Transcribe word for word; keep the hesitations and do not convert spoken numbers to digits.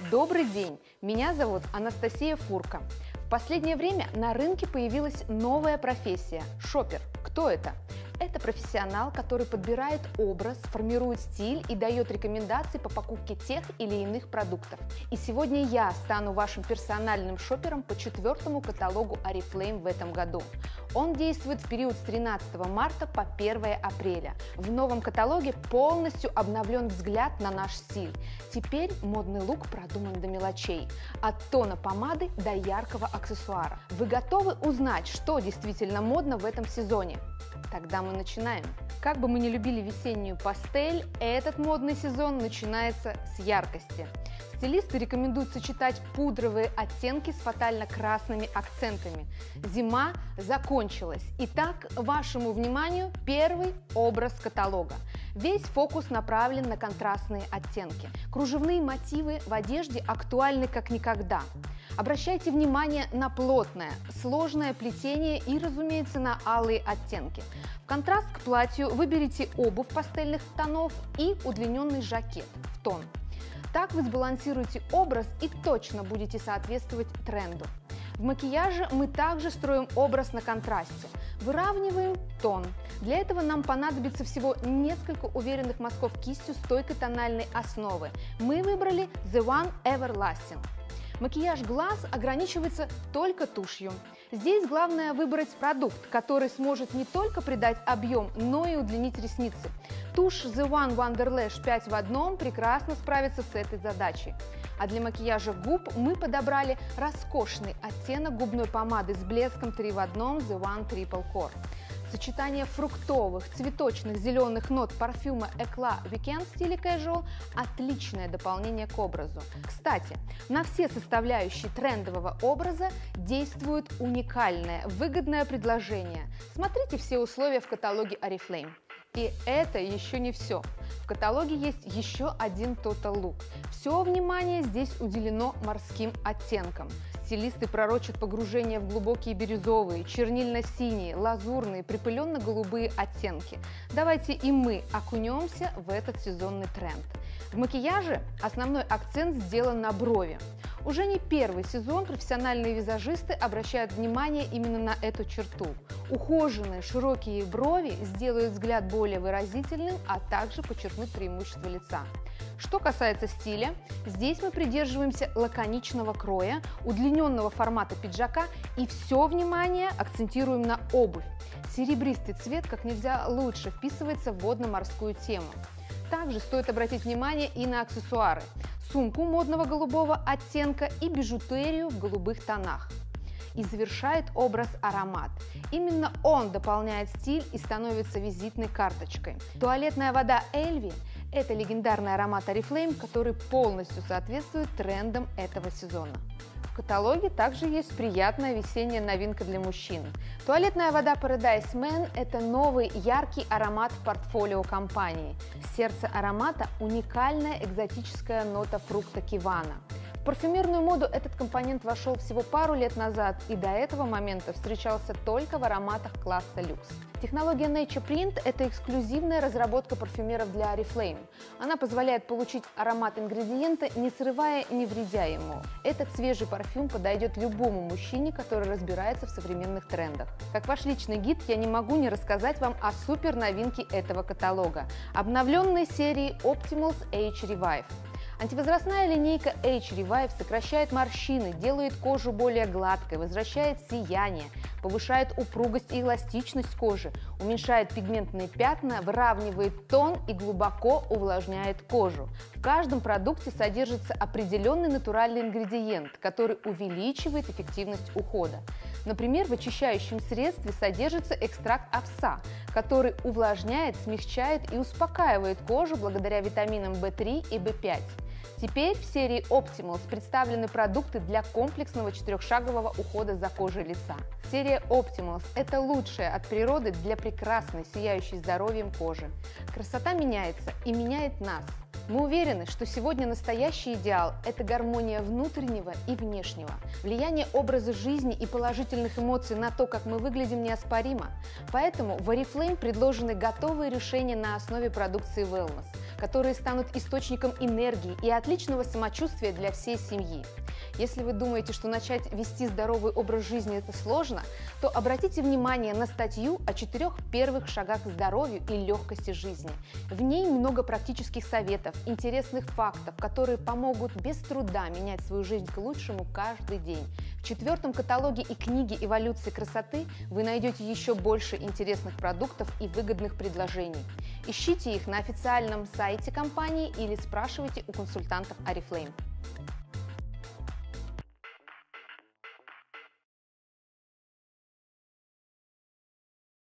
Добрый день! Меня зовут Анастасия Фурка. В последнее время на рынке появилась новая профессия – шопер. Кто это? Это профессионал, который подбирает образ, формирует стиль и дает рекомендации по покупке тех или иных продуктов. И сегодня я стану вашим персональным шопером по четвертому каталогу Oriflame в этом году. Он действует в период с тринадцатого марта по первое апреля. В новом каталоге полностью обновлен взгляд на наш стиль. Теперь модный лук продуман до мелочей, от тона помады до яркого аксессуара. Вы готовы узнать, что действительно модно в этом сезоне? Тогда мы начинаем. Как бы мы ни любили весеннюю пастель, этот модный сезон начинается с яркости. Стилисты рекомендуют сочетать пудровые оттенки с фатально-красными акцентами. Зима закончилась. Итак, вашему вниманию первый образ каталога. Весь фокус направлен на контрастные оттенки. Кружевные мотивы в одежде актуальны как никогда. Обращайте внимание на плотное, сложное плетение и, разумеется, на алые оттенки. В контраст к платью выберите обувь пастельных тонов и удлиненный жакет в тон. Так вы сбалансируете образ и точно будете соответствовать тренду. В макияже мы также строим образ на контрасте. Выравниваем тон. Для этого нам понадобится всего несколько уверенных мазков кистью стойкой тональной основы. Мы выбрали The One Everlasting. Макияж глаз ограничивается только тушью. Здесь главное выбрать продукт, который сможет не только придать объем, но и удлинить ресницы. Тушь The One Wonderlash пять в одном прекрасно справится с этой задачей. А для макияжа губ мы подобрали роскошный оттенок губной помады с блеском три в одном The One Triple Core. Сочетание фруктовых, цветочных, зеленых нот парфюма Eclat Weekend в стиле casual – отличное дополнение к образу. Кстати, на все составляющие трендового образа действует уникальное, выгодное предложение. Смотрите все условия в каталоге Oriflame. И это еще не все. В каталоге есть еще один Total Look. Все внимание здесь уделено морским оттенкам. Стилисты пророчат погружение в глубокие бирюзовые, чернильно-синие, лазурные, припыленно-голубые оттенки. Давайте и мы окунемся в этот сезонный тренд. В макияже основной акцент сделан на брови. Уже не первый сезон профессиональные визажисты обращают внимание именно на эту черту. Ухоженные широкие брови сделают взгляд более выразительным, а также подчеркнут преимущества лица. Что касается стиля, здесь мы придерживаемся лаконичного кроя, удлиненного формата пиджака и все внимание акцентируем на обувь. Серебристый цвет как нельзя лучше вписывается в водно-морскую тему. Также стоит обратить внимание и на аксессуары. Сумку модного голубого оттенка и бижутерию в голубых тонах. И завершает образ аромат. Именно он дополняет стиль и становится визитной карточкой. Туалетная вода Эльви – это легендарный аромат Oriflame, который полностью соответствует трендам этого сезона. В каталоге также есть приятная весенняя новинка для мужчин. Туалетная вода Paradise Man – это новый яркий аромат в портфолио компании. В сердце аромата уникальная экзотическая нота фрукта кивана. В парфюмерную моду этот компонент вошел всего пару лет назад и до этого момента встречался только в ароматах класса люкс. Технология Nature Print – это эксклюзивная разработка парфюмеров для Oriflame. Она позволяет получить аромат ингредиента, не срывая и не вредя ему. Этот свежий парфюм подойдет любому мужчине, который разбирается в современных трендах. Как ваш личный гид, я не могу не рассказать вам о супер новинке этого каталога – обновленной серии Optimals Age Revive. Антивозрастная линейка Age Revive сокращает морщины, делает кожу более гладкой, возвращает сияние, повышает упругость и эластичность кожи, уменьшает пигментные пятна, выравнивает тон и глубоко увлажняет кожу. В каждом продукте содержится определенный натуральный ингредиент, который увеличивает эффективность ухода. Например, в очищающем средстве содержится экстракт овса, который увлажняет, смягчает и успокаивает кожу благодаря витаминам бэ три и бэ пять. Теперь в серии Optimals представлены продукты для комплексного четырехшагового ухода за кожей лица. Серия Optimals – это лучшее от природы для прекрасной, сияющей здоровьем кожи. Красота меняется и меняет нас. Мы уверены, что сегодня настоящий идеал – это гармония внутреннего и внешнего. Влияние образа жизни и положительных эмоций на то, как мы выглядим, неоспоримо. Поэтому в Oriflame предложены готовые решения на основе продукции Wellness, которые станут источником энергии и отличного самочувствия для всей семьи. Если вы думаете, что начать вести здоровый образ жизни это сложно, то обратите внимание на статью о четырех первых шагах к здоровью и легкости жизни. В ней много практических советов, интересных фактов, которые помогут без труда менять свою жизнь к лучшему каждый день. В четвертом каталоге и книге «Эволюция красоты» вы найдете еще больше интересных продуктов и выгодных предложений. Ищите их на официальном сайте компании или спрашивайте у консультантов Oriflame.